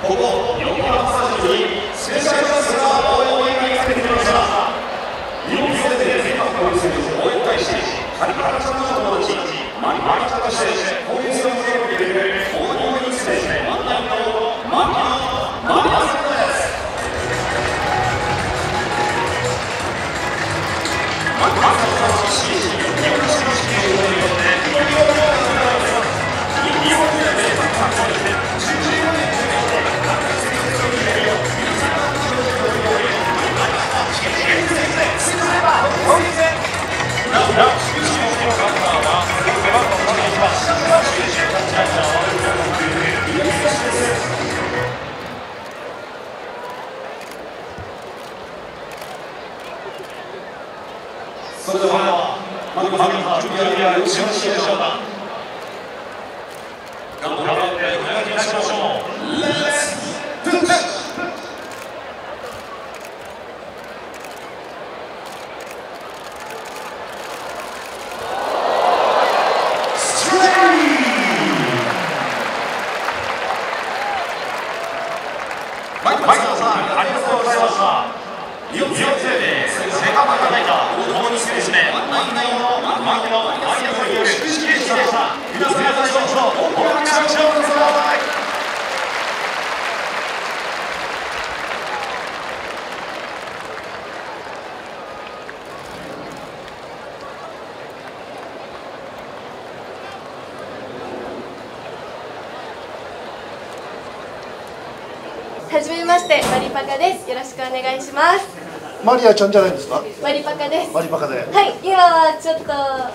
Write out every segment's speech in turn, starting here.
ここ横浜スタジオにスペシャルゲストが応援に来てくれました。日本全米全国交流戦応援大使カリパラちゃんの友達マリパラちゃんとして交流戦を受けてくれる応援について案内のマリアさんです。マリアさんは日本史の試験をよって日本で名作作家として14年それではマリコさんが準備はよろしいでしょうか。頑張ってお願いしましょう。レッツプッシュ。マリコさん、ありがとうございました。日本生でセカンドいただいた大谷選手で、マイナーのマイナーによる祝辞でした。皆さん、どうぞお願いします。 はじめまして、マリパカです。よろしくお願いします。 マリアちゃんじゃないんですか？ マリパカです。 マリパカで。 はい、今はちょっと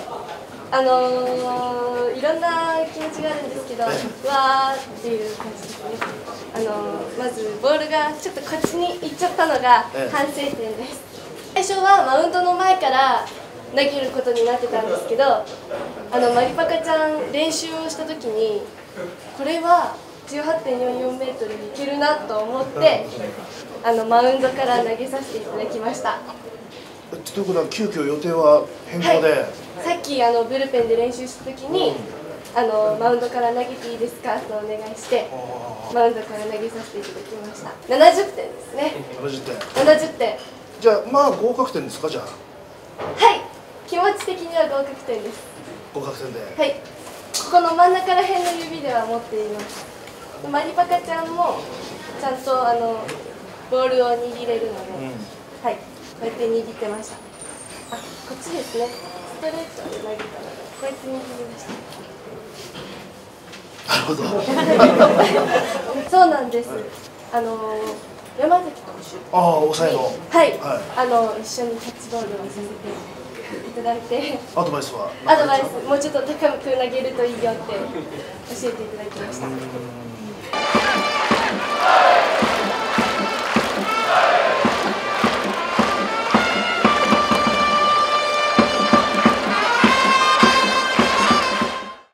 いろんな気持ちがあるんですけど、わーっていう感じですね。まずボールがちょっとこっちに行っちゃったのが反省点です。最初はマウンドの前から投げることになってたんですけど、マリパカちゃん練習をした時にこれは18.44 メートルにいけるなと思って、マウンドから投げさせていただきました。 ということは急遽予定は変更で、 はい、さっきブルペンで練習した時に、マウンドから投げていいですかとお願いしてマウンドから投げさせていただきました。70点ですね。70点。 じゃあまあ合格点ですか？じゃあはい、気持ち的には合格点です。 合格点で、はい、 ここの真ん中ら辺の指では持っています。マリパカちゃんもちゃんとボールを握れるので、はい、こうやって握ってました。あ、こっちですね。ストレートで投げたので、こうやって握りました。 なるほど。 そうなんです。山崎投手。 抑えの。 はい。一緒にキャッチボールをさせていただいて。 アドバイスは？ アドバイス、もうちょっと高く投げるといいよって教えていただきました。